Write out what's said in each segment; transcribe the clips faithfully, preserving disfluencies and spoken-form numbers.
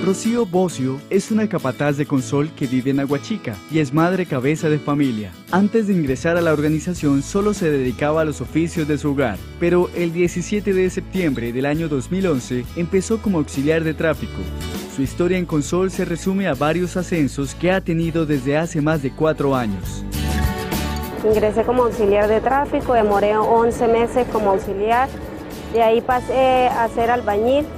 Rocío Bocio es una capataz de Consol que vive en Aguachica y es madre cabeza de familia. Antes de ingresar a la organización solo se dedicaba a los oficios de su hogar, pero el diecisiete de septiembre del año dos mil once empezó como auxiliar de tráfico. Su historia en Consol se resume a varios ascensos que ha tenido desde hace más de cuatro años. Ingresé como auxiliar de tráfico, demoré once meses como auxiliar, de ahí pasé a ser albañil.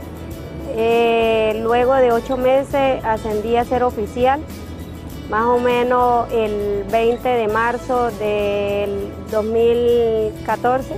Eh, luego de ocho meses ascendí a ser oficial, más o menos el veinte de marzo del dos mil catorce.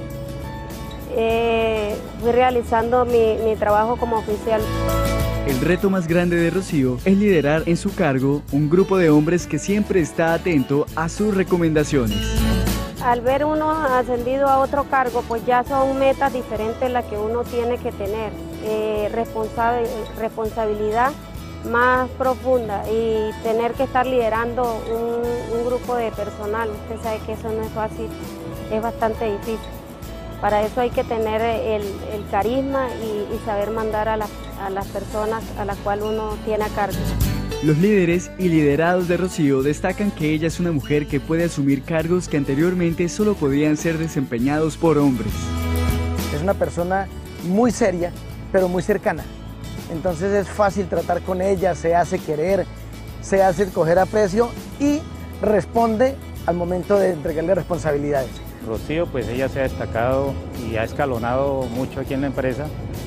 Eh, fui realizando mi, mi trabajo como oficial. El reto más grande de Rocío es liderar en su cargo un grupo de hombres que siempre está atento a sus recomendaciones. Al ver uno ascendido a otro cargo, pues ya son metas diferentes las que uno tiene que tener, eh, responsabil- responsabilidad más profunda y tener que estar liderando un, un grupo de personal. Usted sabe que eso no es fácil, es bastante difícil. Para eso hay que tener el, el carisma y, y saber mandar a, la, a las personas a las cuales uno tiene a cargo. Los líderes y liderados de Rocío destacan que ella es una mujer que puede asumir cargos que anteriormente solo podían ser desempeñados por hombres. Es una persona muy seria, pero muy cercana. Entonces es fácil tratar con ella, se hace querer, se hace coger aprecio y responde al momento de entregarle responsabilidades. Rocío, pues ella se ha destacado y ha escalonado mucho aquí en la empresa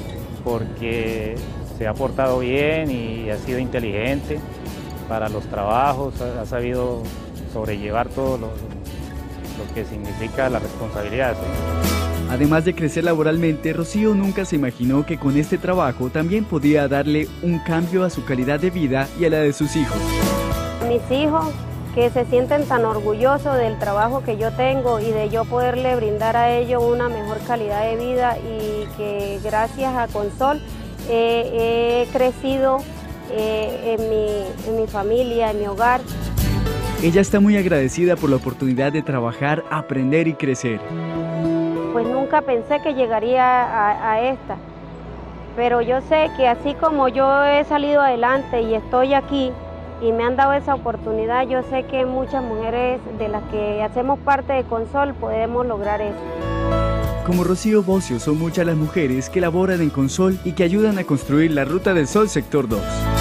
porque se ha portado bien y ha sido inteligente para los trabajos, ha sabido sobrellevar todo lo, lo que significa la responsabilidad. Además de crecer laboralmente, Rocío nunca se imaginó que con este trabajo también podía darle un cambio a su calidad de vida y a la de sus hijos. Mis hijos, que se sienten tan orgullosos del trabajo que yo tengo y de yo poderle brindar a ellos una mejor calidad de vida y que gracias a Consol eh, he crecido eh, en, mi, en mi familia, en mi hogar. Ella está muy agradecida por la oportunidad de trabajar, aprender y crecer. Pues nunca pensé que llegaría a, a esta, pero yo sé que así como yo he salido adelante y estoy aquí, y me han dado esa oportunidad, yo sé que muchas mujeres de las que hacemos parte de Consol podemos lograr eso. Como Rocío Bocio, son muchas las mujeres que laboran en Consol y que ayudan a construir la Ruta del Sol Sector dos.